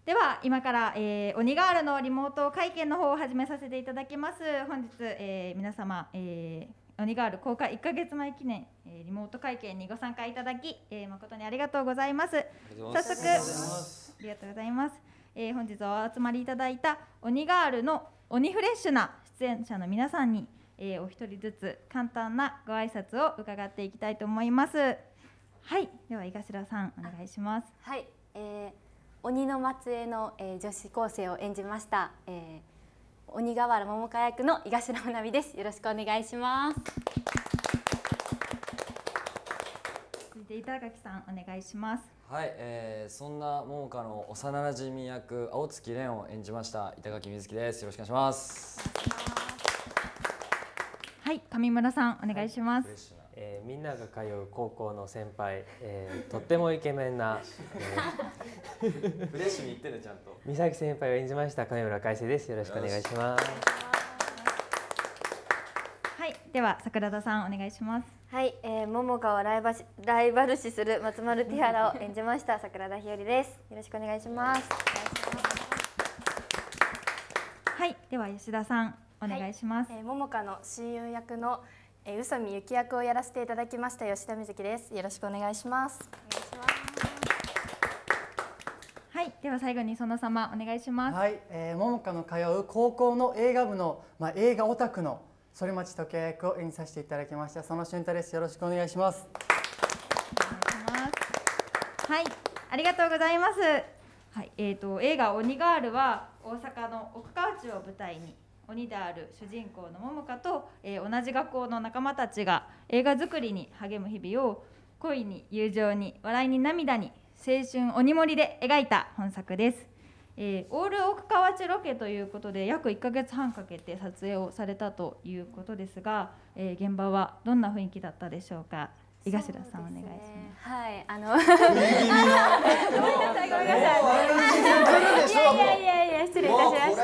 では今から、鬼ガールのリモート会見の方を始めさせていただきます。本日、皆様、鬼ガール公開1ヶ月前記念、リモート会見にご参加いただき、誠にありがとうございます。早速ありがとうございます。本日お集まりいただいた鬼ガールの鬼フレッシュな出演者の皆さんに、お一人ずつ簡単なご挨拶を伺っていきたいと思います。はい、では井頭さんお願いします。 はい、鬼の末裔の、女子高生を演じました、鬼瓦桃香役の井頭愛美です。よろしくお願いします。 続いて板垣さんお願いします。 はい、そんな桃香の幼馴染役青月蓮を演じました板垣瑞希です。よろしくお願いします。 はい、上村さんお願いします。 みんなが通う高校の先輩、とってもイケメンな、 フレッシュに言ってねちゃんと。 美咲先輩を演じました金村海星です。よろしくお願いします。 はい、では桜田さんお願いします。 はい、桃香をライバル視する松丸ティアラを演じました桜田ひよりです。よろしくお願いします。 はい、では吉田さんお願いします。 桃香の親友役の宇佐美由紀役をやらせていただきました吉田瑞希です。よろしくお願いします。 はい、では最後に園様お願いします。 はい、桃香の通う高校の映画部の、映画オタクの反町時矢役を演じさせていただきました園俊太です。よろしくお願いします。 お願いします。はい、ありがとうございます。はい、映画鬼ガールは大阪の奥川町を舞台に鬼である主人公の桃香と、同じ学校の仲間たちが映画作りに励む日々を恋に友情に笑いに涙に青春鬼盛りで描いた本作です。オール奥川町ロケということで約1ヶ月半かけて撮影をされたということですが、現場はどんな雰囲気だったでしょうか。井頭さんお願いします。 はい、ごめんなさいごめんなさい。いや失礼いたしました。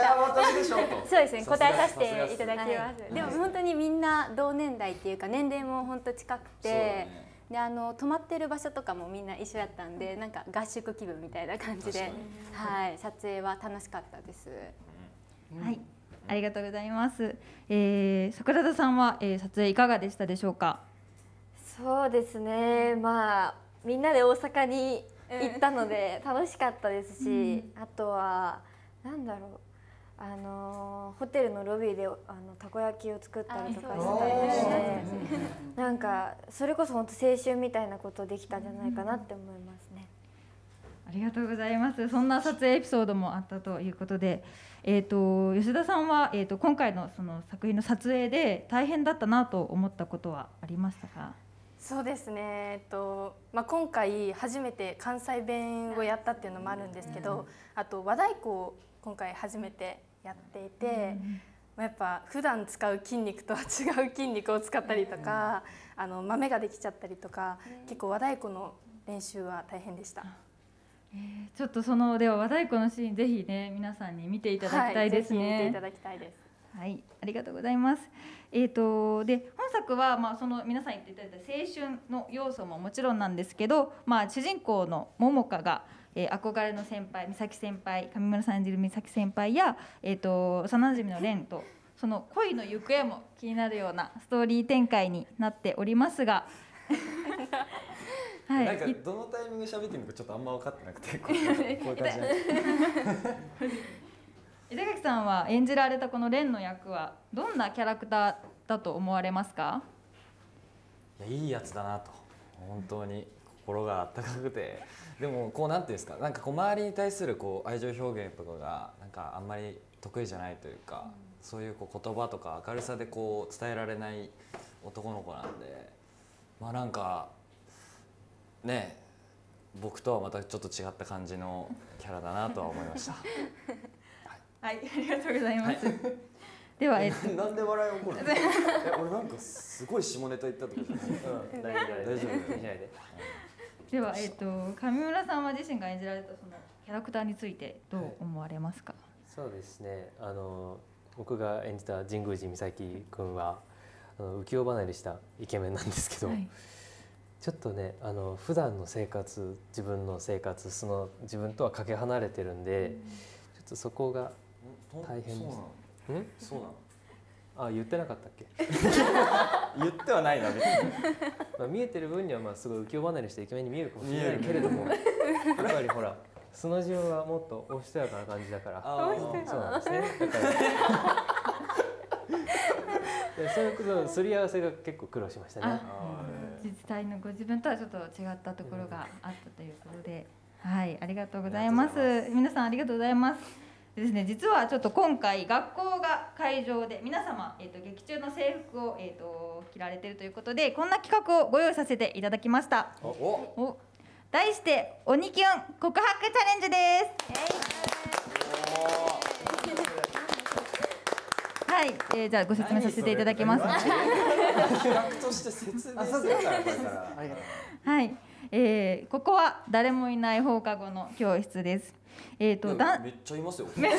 そうですね、答えさせていただきます。でも本当にみんな同年代っていうか年齢も本当近くて、で泊まってる場所とかもみんな一緒やったんで、なんか合宿気分みたいな感じで、はい、撮影は楽しかったです。 はい、ありがとうございます。桜田さんは、撮影いかがでしたでしょうか。 そうですね、みんなで大阪に行ったので楽しかったですし、あとはなんだろう、ホテルのロビーでたこ焼きを作ったりとかしたりして、なんかそれこそ本当青春みたいなことできたんじゃないかなって思いますね。 ありがとうございます。そんな撮影エピソードもあったということで、吉田さんは、今回のその作品の撮影で大変だったなと思ったことはありましたか。 そうですね、今回初めて関西弁をやったっていうのもあるんですけど、あと和太鼓を今回初めてやっていて、やっぱ普段使う筋肉とは違う筋肉を使ったりとか、豆ができちゃったりとか、結構和太鼓の練習は大変でした。 ちょっとでは和太鼓のシーンぜひね皆さんに見ていただきたいですね。 はい、ぜひ見ていただきたいです。 はい、ありがとうございます。で本作は、その皆さん言っていただいた青春の要素ももちろんなんですけど、主人公の桃香が、憧れの先輩美咲先輩、上村さん演じる美咲先輩や、幼馴染の蓮とその恋の行方も気になるようなストーリー展開になっておりますがはい、なんかどのタイミングで喋ってるのかちょっとあんま分かってなくてこういう感じなんです板垣さんは演じられたこの蓮の役はどんなキャラクターだと思われますか。 いいやつだなと、本当に心が温かくて、でもこうなんていうんですか、なんかこう周りに対するこう愛情表現とかがなんかあんまり得意じゃないというか、そういうこう言葉とか明るさでこう伝えられない男の子なんで、なんかね、僕とはまたちょっと違った感じのキャラだなとは思いました。 はい、ありがとうございます。では、 なんで笑い起こるの？俺なんかすごい下ネタ言ったとかじゃない？大丈夫？ では、上村さんは自身が演じられたそのキャラクターについてどう思われますか？ そうですね。僕が演じた神宮寺美咲君は浮世離れしたイケメンなんですけど、 ちょっとね普段の生活自分の生活自分とはかけ離れてるんで、ちょっとそこが大変です。 そうなの？ あ、言ってなかったっけ？ 言ってはないな別に。 まあ見えてる分にはまあすごい浮世離れしてイケメンに見えるかもしれないけれども、やっぱりほら素の自分はもっとおしとやかな感じだから。そうなんですね。だからそういうことすり合わせが結構苦労しましたね。 実際のご自分とはちょっと違ったところがあったということで、はい、ありがとうございます。皆さんありがとうございます。ですね、実はちょっと今回学校が会場で皆様、劇中の制服を、着られているということで、こんな企画をご用意させていただきました。題して鬼キュン告白チャレンジです。はい、じゃあご説明させていただきます。 企画として説明するからこれから。 はい、ここは誰もいない放課後の教室です。 めっちゃいますよ。設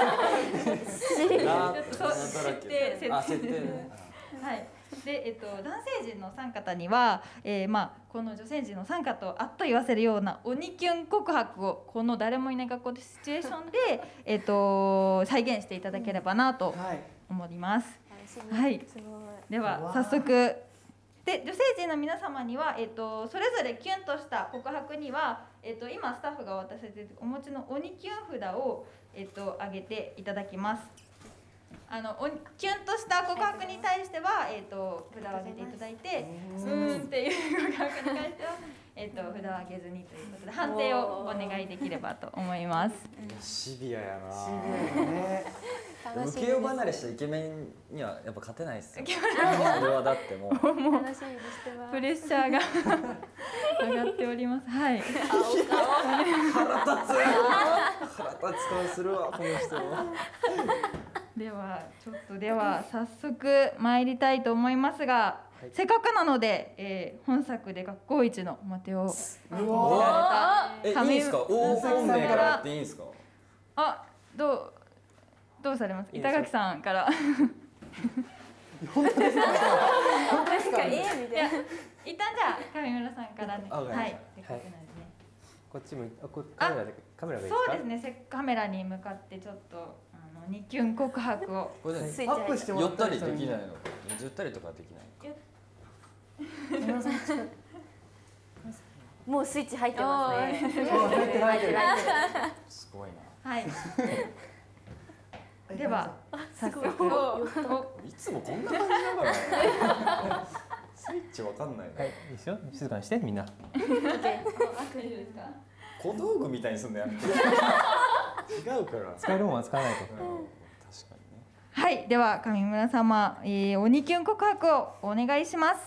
定ね。 はい。で、男性陣の3方には、この女性陣の3方とあっと言わせるような鬼キュン告白をこの誰もいない学校のシチュエーションで、再現していただければなと思います。はい。では早速。で女性陣の皆様には、それぞれキュンとした告白には、今スタッフが渡せてお持ちの鬼キュン札を、あげていただきます。キュンとした告白に対しては、札をあげていただいて、っていう告白に関しては、札をあげずにということで判定をお願いできればと思います。 シビアやな。浮世離れしたイケメンにはやっぱ勝てないっすよ。それはだってもう楽しみにしてます。 プレッシャーが上がっております。はい。 腹立つ顔するわこの人。 では早速参りたいと思いますが、せっかくなので、本作で学校一のモテを見られたいいんですか？大本命からやっていいんですか？ あ、どうされます？板垣さんから。 本当ですか？本当ですか？ 一旦じゃあ上村さんからね。はい。せっかくなんでね。 こっちもカメラがいいですか？ そうですね。カメラに向かってちょっとニキュン告白をこれアップしてもら寄ったりできないの？寄ったりとかできない？ もうスイッチ入ってますね。 入ってる。 すごいな。 はい。では早速。 いつもこんな感じだからね。スイッチわかんないね。 はい、いいですよ。静かにしてみんな。 小道具みたいにすんだよ。違うから。 使えるもんは使わないと。 確かにね。 はい、では上村様、鬼キュン告白をお願いします。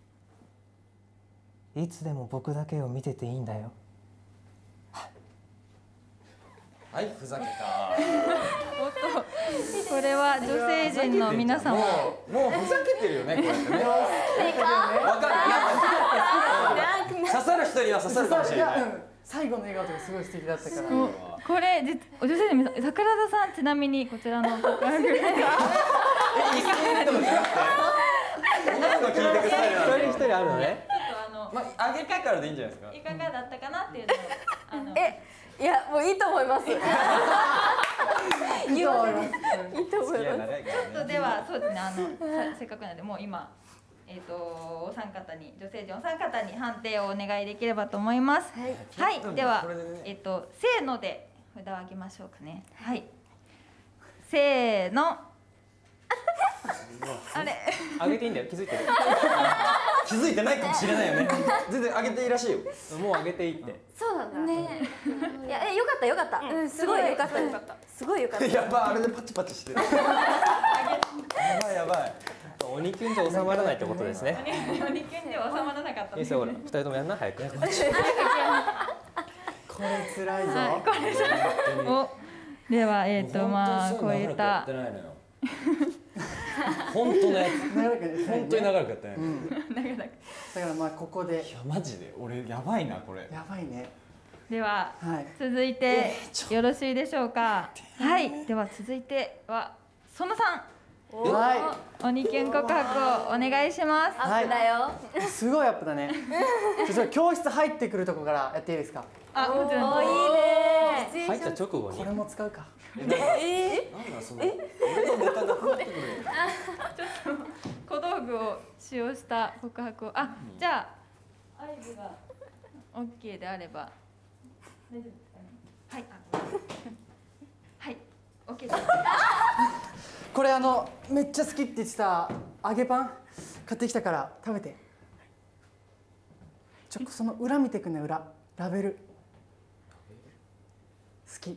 いつでも僕だけを見てていいんだよ。 はい、ふざけた。 おっと、これは女性陣の皆様。 もうふざけてるよね、こうやってね。わかる。刺さる人には刺さるかもしれない。 最後の笑顔とかすごい素敵だったから。 これ女性陣の皆さん、桜田さんちなみにこちらの告白。 一斉とかじゃなくて。何の聞いてくださいなんですか？ 一人あるのね。 まあ、上げてからでいいんじゃないですか。 いかがだったかなっていうのを。 いやもういいと思います。 いいと思います。 いいと思います。 ではそうですね、せっかくなのでもう今お三方に女性陣お三方に判定をお願いできればと思います。はい、ではせーので札を上げましょうかね。はい。せーの。あれ。 上げていいんだよ。気づいてる。 気づいてないかもしれないよね。全然上げていいらしいよ。 もう上げていいって。 そうなんだね。いやよかったよかった。すごいよかったよかった。すごいよかった。 やばい、あれでパチパチしてる。やばいやばい。 鬼キュンじゃ収まらないってことですね。 鬼キュンでは収まらなかった。 いいですよ、ほら、二人ともやんな、早く。 これ辛いぞ。 ではまあこういった本当のやつ。本当に長らくやってない。 だからまあここで。 いやマジで俺やばいなこれ。 やばいね。 では続いてよろしいでしょうか。はい。では続いてはその3。 は鬼キュン告白をお願いします。 アップだよ。 い。すごいアップだね。ちょっと教室入ってくるとこからやっていいですか。 あ、もちろん。 お、いいね。 入った直後にこれも使うか。 なんだその俺のネタが増えてくる。 小道具を使用した告白を。あ、じゃあ合図が OK であれば大丈夫ですかね。はい。はい。OK です。 これめっちゃ好きって言ってた揚げパン買ってきたから食べて。その裏見てくんね、裏ラベル。好き。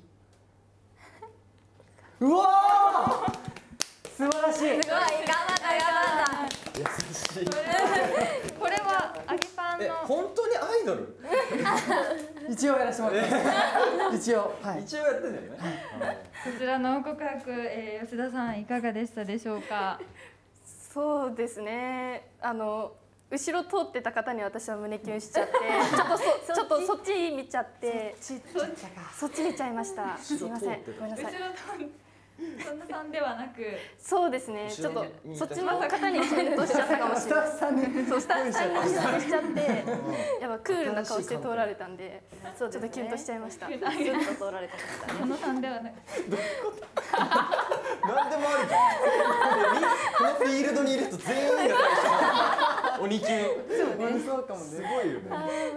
うわー、素晴らしい。 すごい、頑張った頑張った。 優しい。 これは揚げパンの。 本当にアイドル？ 一応やらせてもらってます。一応、はい。 一応やってんだよね。 こちらの告白、吉田さんいかがでしたでしょうか。 そうですね。後ろ通ってた方に私は胸キュンしちゃって、ちょっとそっち見ちゃって、そっち見ちゃいました。すいません。ごめんなさい。 そんなさんではなく。 そうですね。ちょっとそっちの方にキュンとしちゃったかもしれない。 スタッフさんに。 そう、スタッフさんにキュンしちゃって、やっぱクールな顔して通られたんで、ちょっとキュンとしちゃいました。 ずっと通られたからね。 そのさんではなく。 なんでもあるじゃん。このフィールドにいる人全員が対象。鬼キュン。 そうかもね。 すごいよね。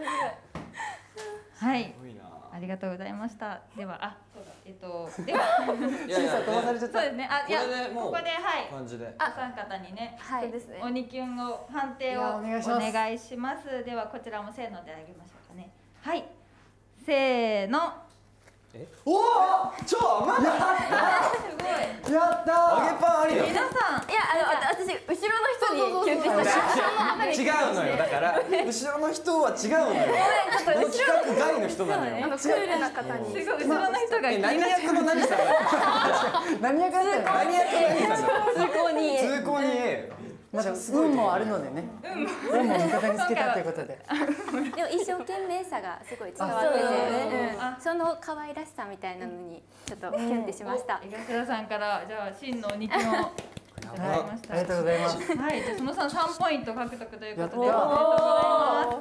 はい。 すごいな。 ありがとうございました。では、あ、そうだ。では。 審査飛ばされちゃった。 そうですね。あ、いや、ここで、はい。 感じで。 お三方にね。 はいですね。 鬼キュンを判定をお願いします。では、こちらもせーのであげましょうかね。はい。せーの。 おお、まだすごい。 やった揚げパンありだ。 皆さん。 いや、私後ろの人にキュンとした。 違うのよ。だから後ろの人は違うのよ。この企画外の人なのよ。 クールな方に。 すごい後ろの人が。 何役の何さんだよ。 何役だったの？ 何役の何さんだよ。 通行に。 通行に。 まだ運もあるのでね。運も味方につけたということで。 でも一生懸命さがすごい伝わってて、その可愛らしさみたいなのにちょっとキュンってしました。 東田さんからじゃあ真の鬼キュンをいただきました。 ありがとうございます。 はい、じゃあそのさん3ポイント獲得ということでおめでとうございます。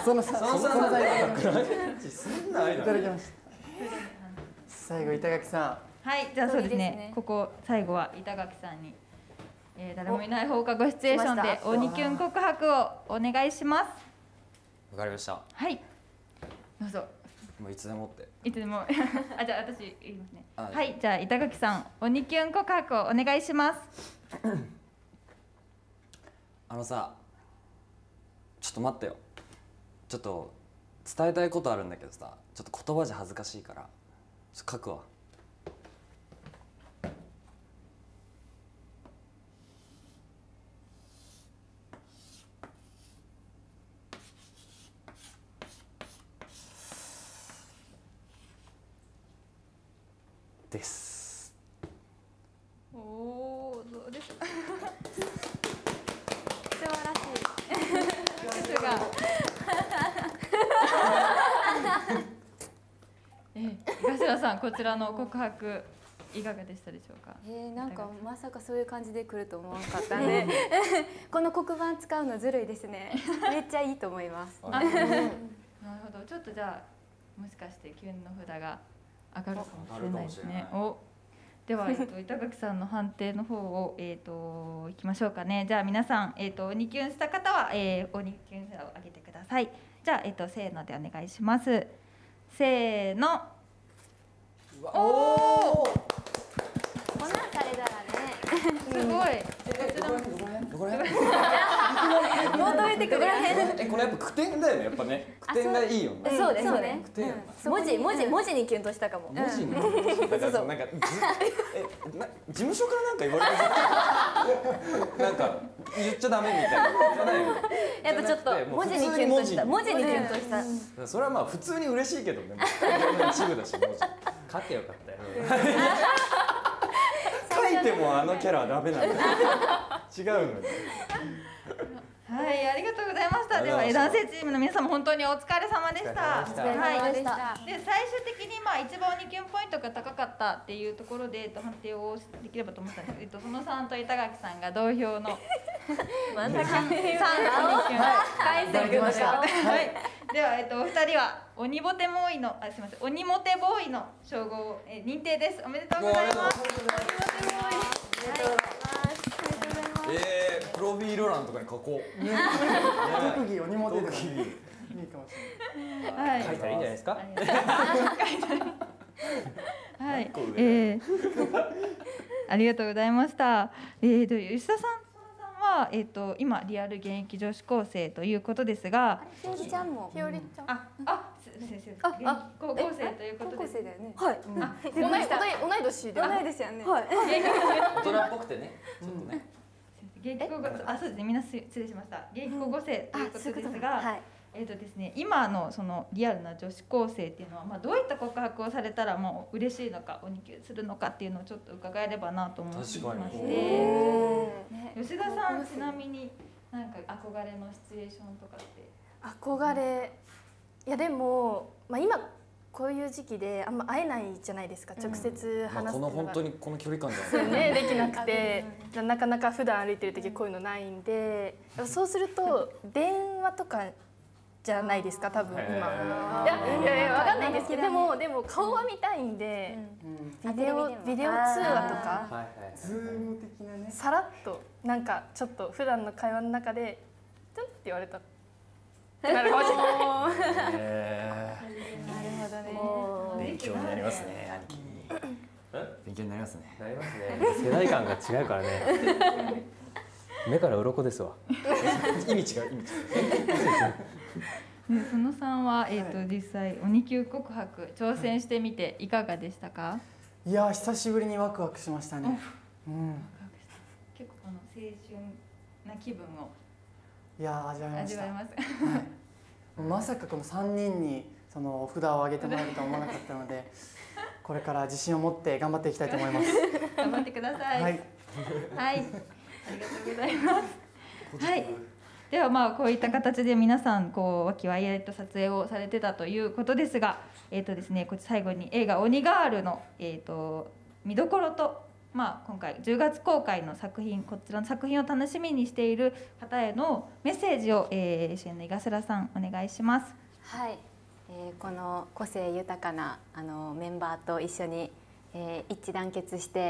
そのさんいただいきました。最後板垣さん。 はい、じゃあそうですね。ここ最後は板垣さんに、誰もいない放課後シチュエーションで鬼キュン告白をお願いします。 わかりました。 はい。どうぞ。 もういつでもって。 いつでも。あ、じゃあ私言いますね。はい、じゃあ板垣さん鬼キュン告白をお願いします。 さ、ちょっと待ってよ。ちょっと伝えたいことあるんだけどさ、ちょっと言葉じゃ恥ずかしいから、ちょっと書くわ。です。 おお、どうですか。 素晴らしい。 ですが。東田さん、こちらの告白いかがでしたでしょうか。 なんかまさかそういう感じで来ると思わなかったんで、この黒板使うのずるいですね。めっちゃいいと思います。 なるほど、ちょっとじゃあもしかしてキュンの札が上がるかもしれないですね。お、では板垣さんの判定の方をいきましょうかね。じゃあ皆さん鬼キュンした方は鬼キュン札を上げてください。じゃあせーのでお願いします。せーの。おお。 こんなんされたらね。 すごい。 どこら辺？ 求めてくる。 これやっぱ句点だよね。やっぱね。句点がいいよね。 そうですね。 句点。 文字にキュンとしたかも。 文字に。そうなんか事務所からなんか言われてなんか言っちゃダメみたいなじゃないの。 やっぱちょっと文字にキュンとした。文字にキュンとした。 それはまあ普通に嬉しいけどね。一部だし文字。 勝ってよかったよ。 書いてもあのキャラはダメなんだよ。違うのよ。 はい、ありがとうございました。では男性チームの皆様本当にお疲れ様でした。 お疲れ様でした。 で最終的に一番2キュンポイントが高かったっていうところで判定をできればと思ったんですけど、そのさんと板垣さんが同票の真ん中 3キュン返してください。 はい。ではお二人は鬼モテボーイのすみません鬼モテボーイの称号を認定です。おめでとうございます。鬼モテボーイ。ありがとうございます。 プロフィール欄とかに書こう。 特技鬼モテでもいいかもしれない。 書いたらいいんじゃないですか。 はい。ありがとうございました。吉田さんは今リアル現役女子高生ということですが、 ひよりちゃんも。 ひよりちゃん。 先生、高校生ということで。 高校生だよね。 はい。同い年で。 同い年やね。はい。 大人っぽくてね。ちょっとね。 現役高校そうですね。みんな失礼しました。現役高校生ということですが、ですね、今のそのリアルな女子高生っていうのはどういった告白をされたらもう嬉しいのか、おにきゅうするのかっていうのをちょっと伺えればなと思っていまして、吉田さんちなみになんか憧れのシチュエーションとかって？ 憧れ、いやでも今こういう時期であんま会えないじゃないですか、直接話すこの本当にこの距離感じゃないそうね、できなくてなかなか普段歩いてる時こういうのないんで、そうすると電話とかじゃないですか多分今。いやわかんないんですけど、でも顔は見たいんで、ビデオ通話とかズーム的なね、 さらっとなんかちょっと普段の会話の中でちょんって言われたなるかもしれない。 なるほどね。 勉強になりますね、兄貴。勉強になりますね。 なりますね。世代間が違うからね。目から鱗ですわ。 意味違う。 そのさんは実際鬼キュー告白挑戦してみていかがでしたか？ いや久しぶりにワクワクしましたね。 結構この青春な気分を味わいました。 はい、 まさかこの3人にその札を上げてもらえるとは思わなかったので、これから自信を持って頑張っていきたいと思います。 頑張ってください。はい、ありがとうございます。はい。ではこういった形で皆さん和気あいあいと撮影をされてたということですが、ですね、こちら最後に映画鬼ガールの見どころと、今回10月公開の作品、こちらの作品を楽しみにしている方へのメッセージを、主演の井頭さんお願いします。 はい、この個性豊かなメンバーと一緒に、一致団結して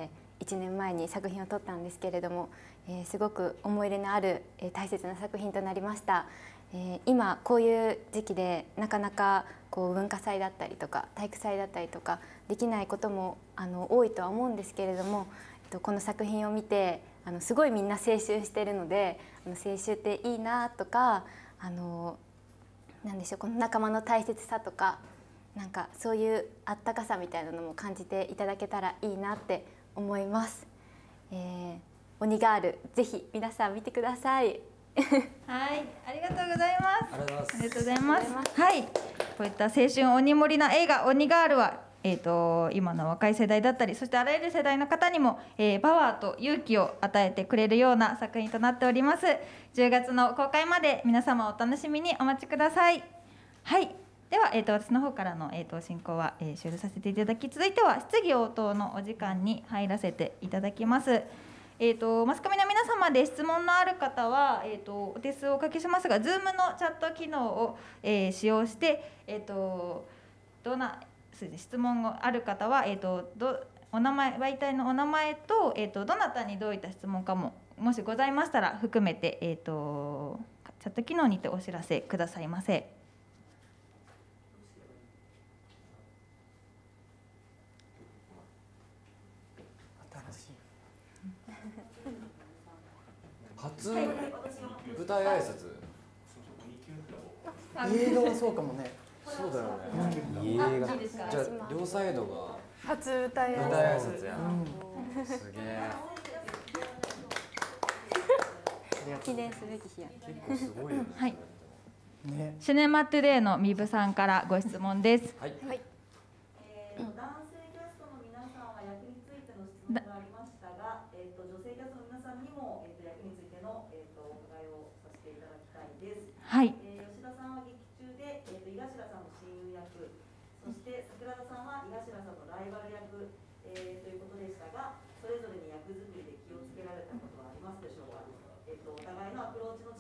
、1年前に作品を撮ったんですけれども、すごく思い入れのある、大切な作品となりました。今こういう時期でなかなか文化祭だったりとか体育祭だったりとかできないことも多いとは思うんですけれども、この作品を見てすごいみんな青春してるので、青春っていいなとか、なんでしょう、この仲間の大切さとか、なんかそういうあったかさみたいなのも感じていただけたらいいなって思います。鬼ガールぜひ皆さん見てください。 はい、ありがとうございます。 ありがとうございます。はい、こういった青春鬼盛りな映画鬼ガールは、今の若い世代だったり、そしてあらゆる世代の方にも、パワーと勇気を与えてくれるような作品となっております。10月の公開まで皆様お楽しみにお待ちください。はい。では、私の方からの、進行は、終了させていただき、続いては質疑応答のお時間に入らせていただきます。マスコミの皆様で質問のある方は、お手数をおかけしますが Zoom のチャット機能を、使用して、質問がある方は、お名前媒体のお名前と、どなたにどういった質問かももしございましたら含めて、チャット機能にてお知らせくださいませ。 初舞台挨拶。 映画はそうかもね。 そうだよね。じゃあ両サイドが初舞台挨拶や。すげえ。 記念すべき日や。 結構すごいよね。 はい。シネマトゥデイのミブさんからご質問です。 はい。 はい。 男性キャストの皆さんは役についての質問がありましたが、女性キャストの皆さんにも役についてのお伺いをさせ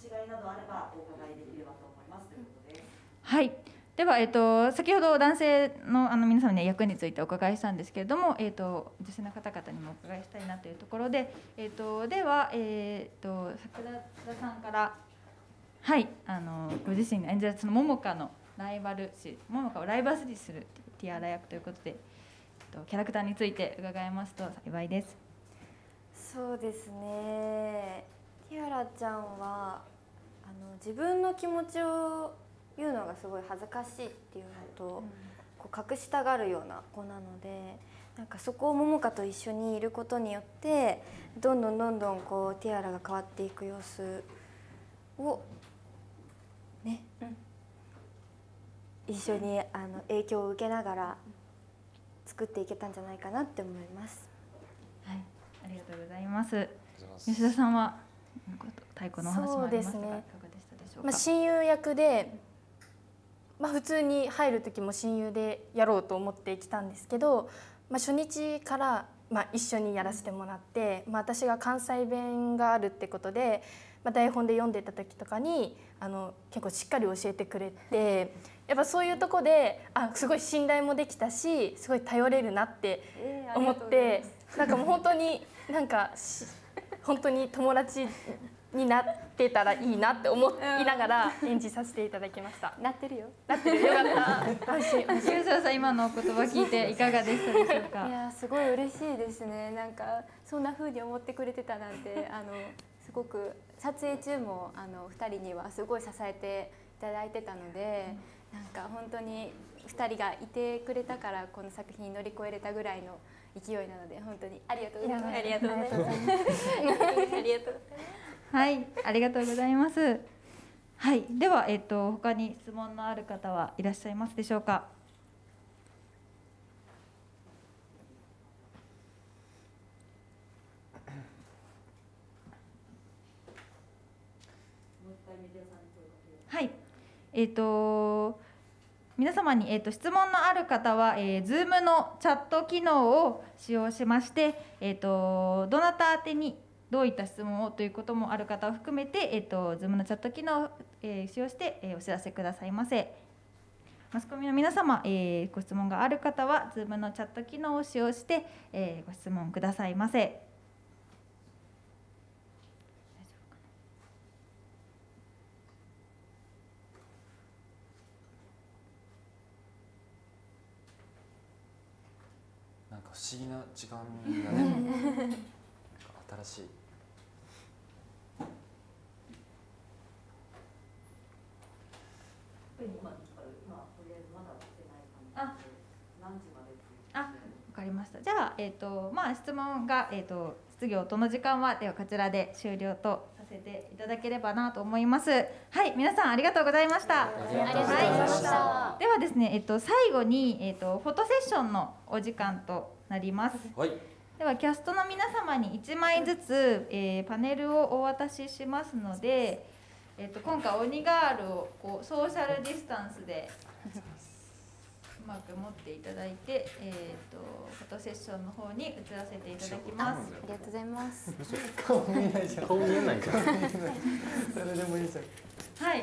違いなどあればお伺いできればと思いますということです。 はい。では、先ほど男性の皆様に役についてお伺いしたんですけれども、女性の方々にもお伺いしたいなというところで、では、桜田さんから、はい、ご自身が演じるその桃花のライバル視、桃花をライバル視するティアラ役ということで、キャラクターについて伺いますと幸いです。 そうですね。ティアラちゃんは自分の気持ちを言うのがすごい恥ずかしいっていうのと、こう隠したがるような子なので、なんかそこを桃花と一緒にいることによってどんどんこうティアラが変わっていく様子をね、一緒に影響を受けながら作っていけたんじゃないかなって思います。 はい、ありがとうございます。吉田さんは太鼓のお話もありましたが、いかがでしたでしょうか。 親友役で、普通に入る時も親友でやろうと思ってきたんですけど、初日から、一緒にやらせてもらって、私が関西弁があるってことで、台本で読んでた時とかに結構しっかり教えてくれて、やっぱそういうとこですごい信頼もできたし、すごい頼れるなって思って、なんかもう本当に友達になってたらいいなって思いながら演じさせていただきました。 なってるよ。 なってるよかった。安心。 吉田さん、今のお言葉聞いていかがでしたでしょうか。 いや、すごい嬉しいですね。なんかそんな風に思ってくれてたなんて、すごく撮影中も2人にはすごい支えていただいてたので、なんか本当に2人がいてくれたからこの作品乗り越えれたぐらいの勢いなので、本当にありがとうございます。ありがとうございます。ありがとうございます。 はい、ありがとうございます。はい、では、他に質問のある方はいらっしゃいますでしょうか。はい、皆様に、質問のある方は、Zoom のチャット機能を使用しまして、どなた宛てにどういった質問をということもある方を含めて、Zoom のチャット機能を、使用して、お知らせくださいませ。マスコミの皆様、ご質問がある方は Zoom のチャット機能を使用して、ご質問くださいませ。 なんか不思議な時間だね。新しい。 わかりました。じゃあ、質問が、質疑応答の時間はではこちらで終了とさせていただければなと思います。はい、皆さんありがとうございました。 ありがとうございました。 ではですね、最後に、フォトセッションのお時間となります。 はい。 ではキャストの皆様に1枚ずつ、パネルをお渡ししますので、今回鬼ガールをこうソーシャルディスタンスでうまく持っていただいて、フォトセッションの方に移らせていただきます。 ありがとうございます。 顔見えないじゃん。 顔見えないじゃん。 それでもいいじゃん。 はい。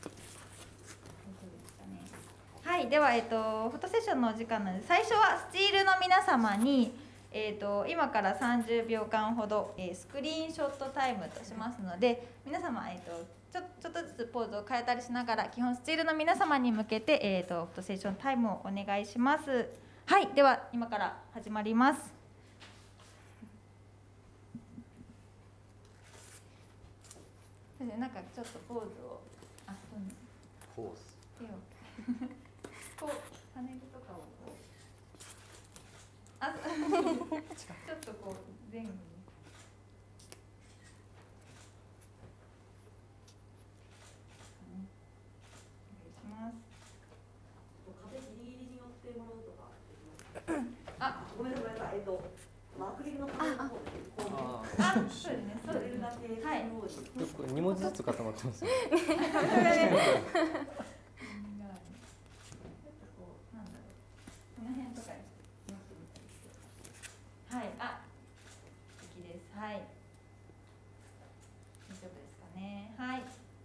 はい、では、フォトセッションのお時間なので、最初はスチールの皆様に、今から30秒間ほど、スクリーンショットタイムとしますので、皆様、ちょっとずつポーズを変えたりしながら、基本スチールの皆様に向けて、フォトセッションタイムをお願いします。はい、では今から始まります。なんかちょっとポーズを、 ポーズ。 手をこうパネルとかをこうちょっとこう前後に。 壁ギリギリに寄ってもらうとかできますか。ごめんなさい。アクリルの壁の方でそうですね。そうですね。はい。 2文字ずつ固まってますね。 はい、素敵です。はい。大丈夫ですかね。はい。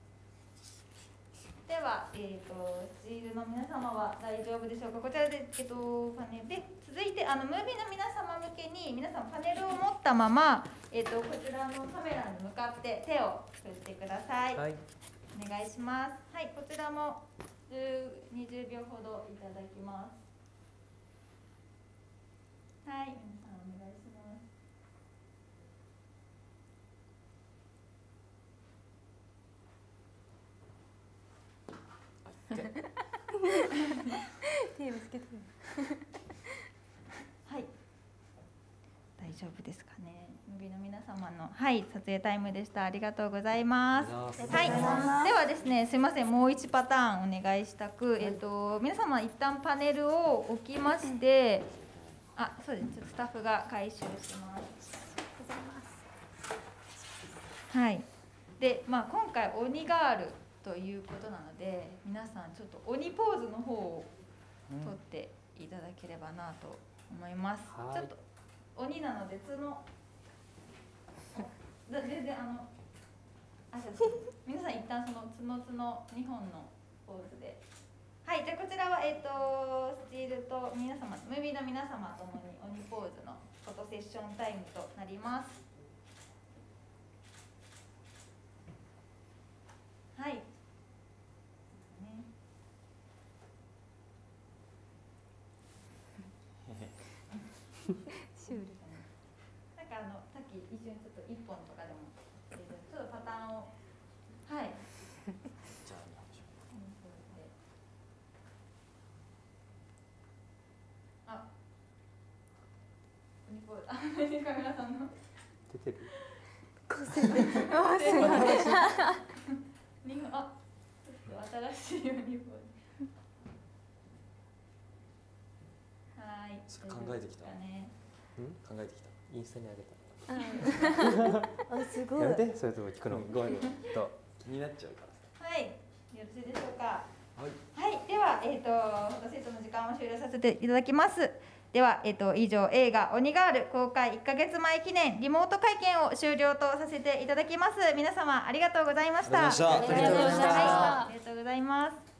は、スチールの皆様は大丈夫でしょうか。こちらで、パネルで続いてムービーの皆様向けに皆さんパネルを持ったまま、こちらのカメラに向かって手を振ってください。はい、お願いします。はい、こちらも20秒ほどいただきます。はい、皆さんお願いします。 手をつけてる。 はい。大丈夫ですかね。ムービーの皆様の撮影タイムでした。ありがとうございます。はい。ではですね、すみません、もう1パターンお願いしたく、皆様一旦パネルを置きまして、そうです。ちょっとスタッフが回収します。はい。で、今回鬼ガールということなので、皆さんちょっと鬼ポーズの方を取っていただければなと思います。ちょっと鬼なので角全然皆さん一旦その角2本のポーズで、はい、じゃあこちらはスチールとムービーの皆様ともに鬼ポーズのフォトセッションタイムとなります。はい。 シュール。 なんかさっき一瞬ちょっと1本とかでもちょっとパターンをはい。じゃあカメラさんの出てる。 すごい。 新しいユニフォーム。はい。 考えてきた。考えてきた。 インスタにあげた。 すごい。 やめて、そういうとこ聞くの。 ごめん気になっちゃうから。 はい。よろしいでしょうか。はい。ではフォトセットの時間を終了させていただきます。では以上映画鬼ガール公開1ヶ月前記念リモート会見を終了とさせていただきます。皆様ありがとうございました。 ありがとうございました。 ありがとうございます。